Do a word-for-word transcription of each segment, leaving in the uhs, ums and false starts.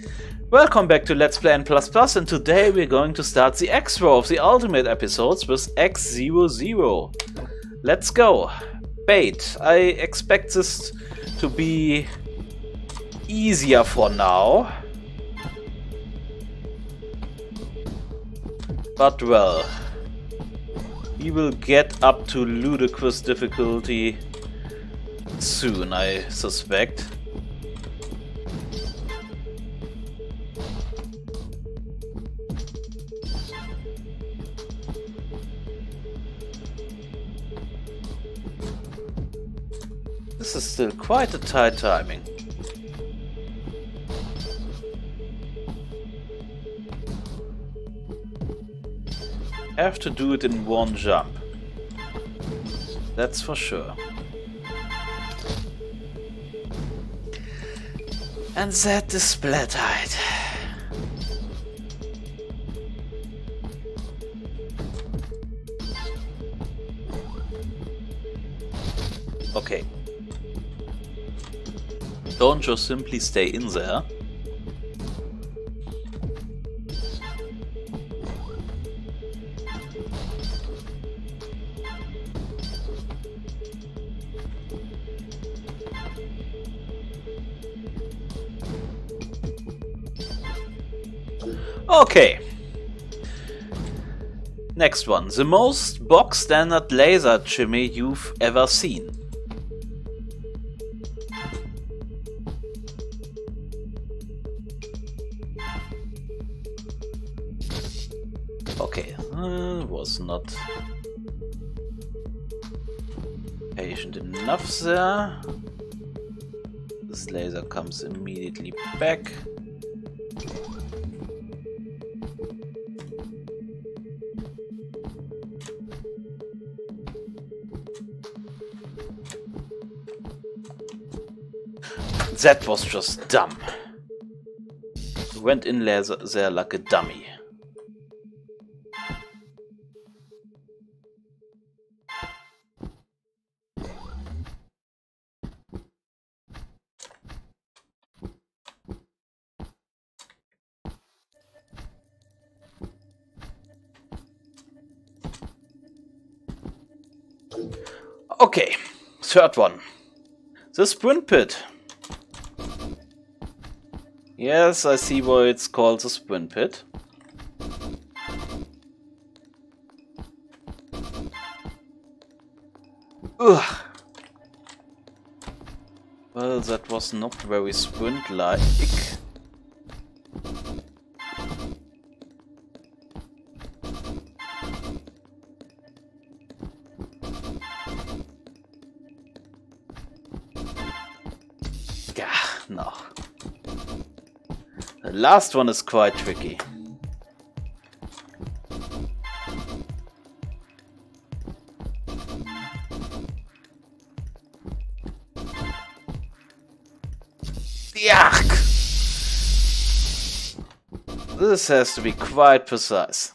Welcome back to Let's Play N plus plus, and today we're going to start the X-Row of the Ultimate episodes with X zero zero. Let's go. Bait. I expect this to be easier for now. But well, we will get up to ludicrous difficulty soon, I suspect. This is still quite a tight timing. Have to do it in one jump. That's for sure. And that is splatite. Okay. Don't just simply stay in there. Okay. Next one. The most box standard laser chimney you've ever seen. Okay, uh, was not patient enough there. This laser comes immediately back. That was just dumb. Went in laser there like a dummy. Okay, third one. The sprint pit. Yes, I see why it's called the sprint pit. Ugh. Well, that was not very sprint-like. No. The last one is quite tricky. Yuck! This has to be quite precise.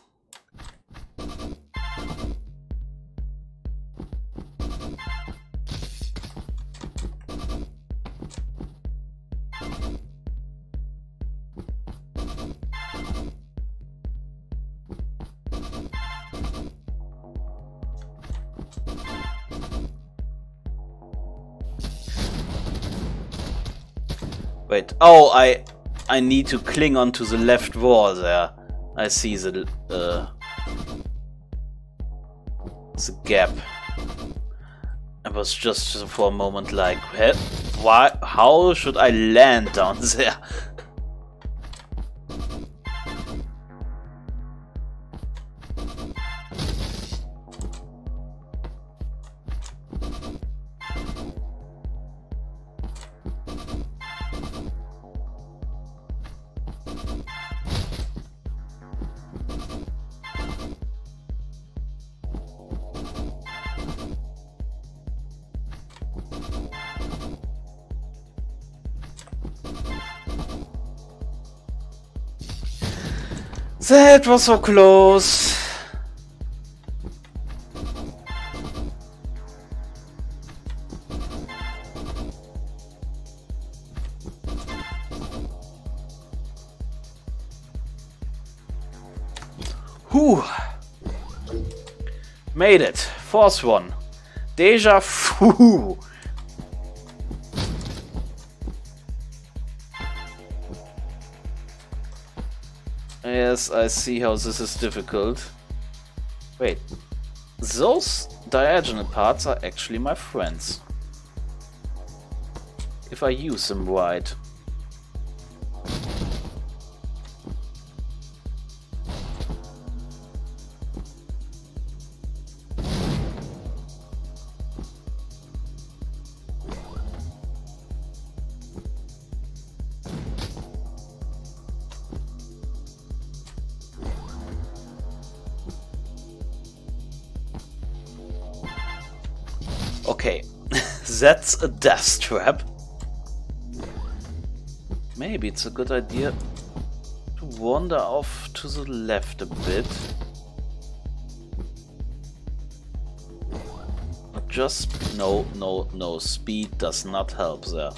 Wait, oh, I I need to cling onto the left wall there. I see the uh, the gap. I was just for a moment like, why? How should I land down there? That was so close. Whew. Made it. Fourth one. Deja vu. Yes, I see how this is difficult. Wait. Those diagonal parts are actually my friends. If I use them right. Okay, that's a death trap. Maybe it's a good idea to wander off to the left a bit. Just no, no, no. Speed does not help there.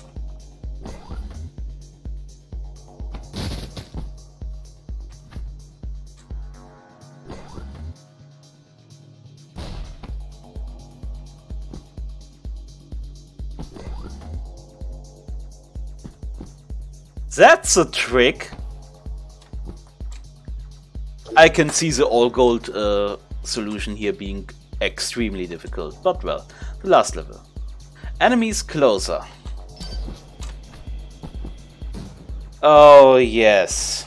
That's a trick! I can see the all gold uh, solution here being extremely difficult, but well, the last level. Enemies closer. Oh yes.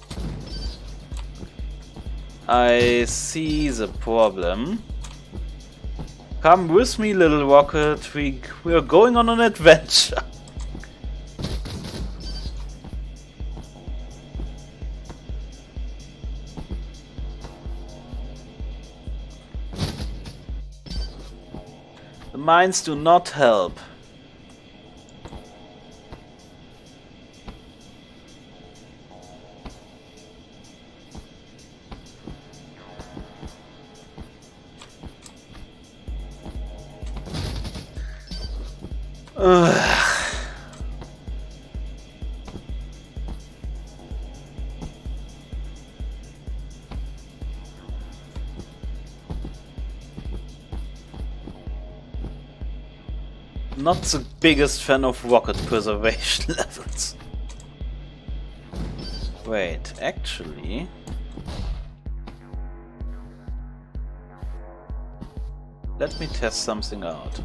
I see the problem. Come with me, little rocket, we, we are going on an adventure. The mines do not help. Ugh. Not the biggest fan of rocket preservation levels. Wait, actually... let me test something out.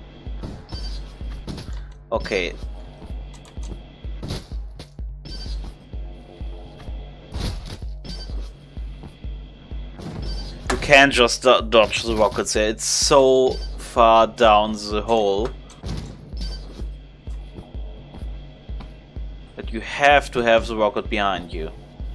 Okay. You can't just do dodge the rockets here, it's so far down the hole. That you have to have the rocket behind you.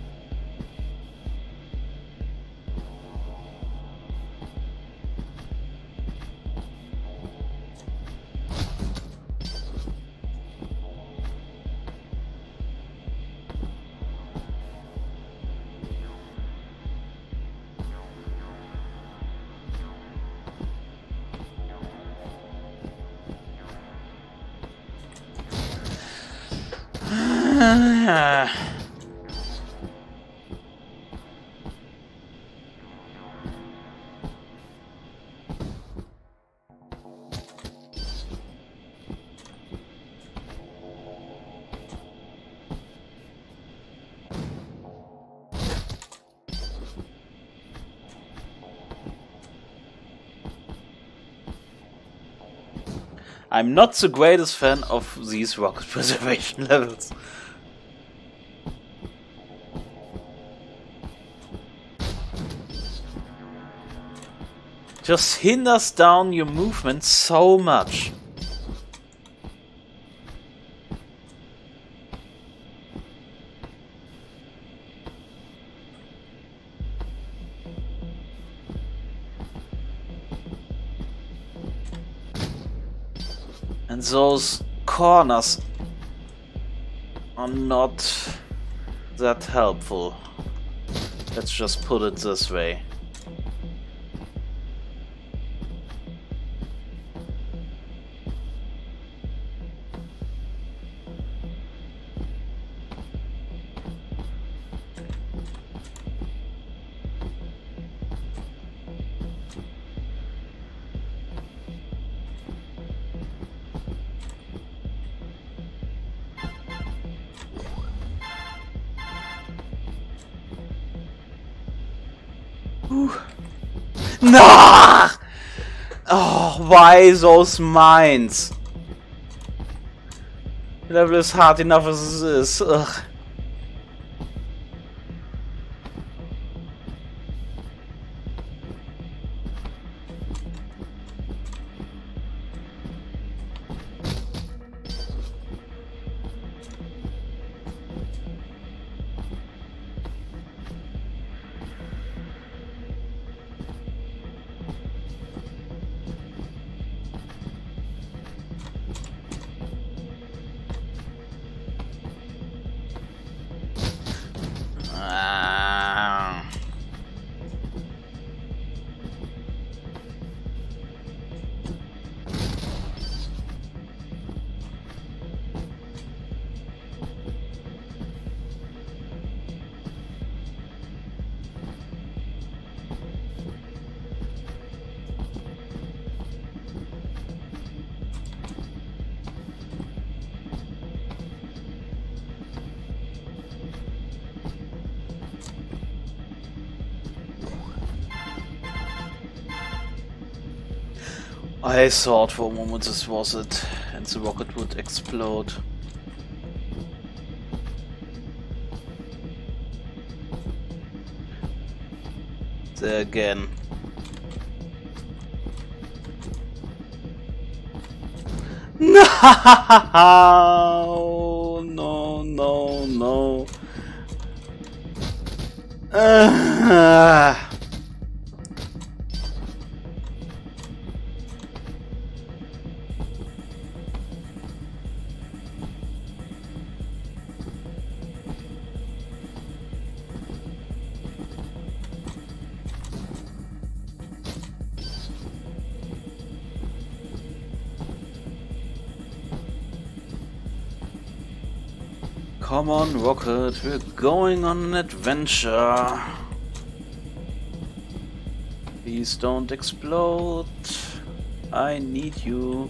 I'm not the greatest fan of these rocket preservation levels. Just hinders down your movement so much. And those corners are not that helpful. Let's just put it this way. No! Oh, why those mines? The level is hard enough as it is. Ugh. I thought for a moment this was it, and the rocket would explode. There again. No, no, no, no. Uh. Come on, Rocket, we're going on an adventure. Please don't explode. I need you.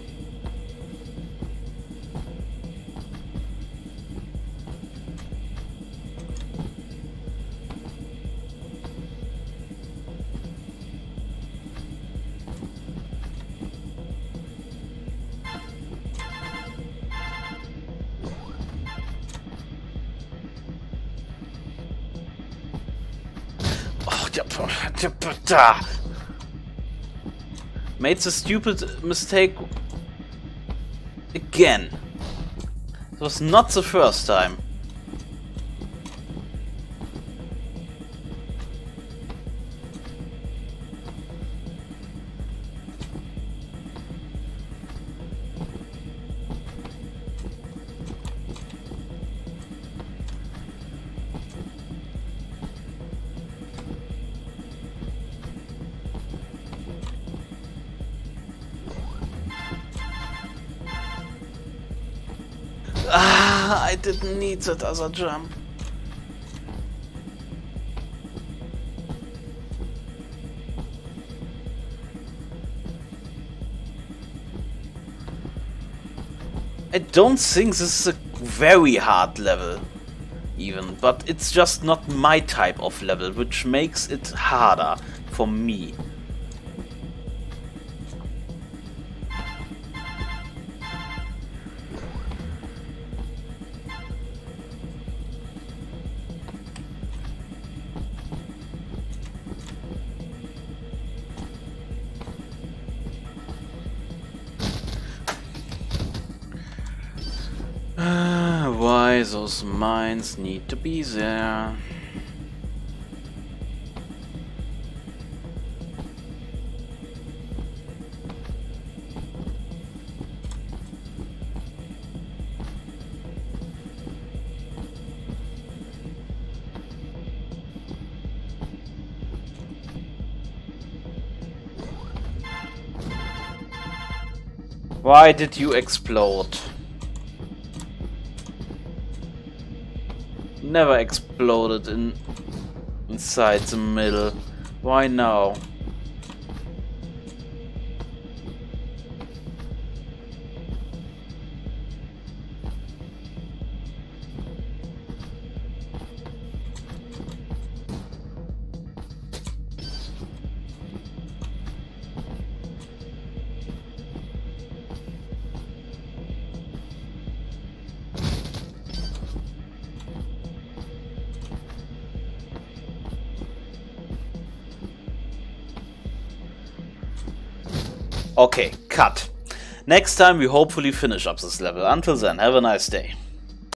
Made the stupid mistake again. It was not the first time. Ah, I didn't need that other jump. I don't think this is a very hard level, even, but it's just not my type of level, which makes it harder for me. Why those mines need to be there? Why did you explode? Never exploded in inside the middle. Why now? Okay, cut. Next time we hopefully finish up this level. Until then, have a nice day.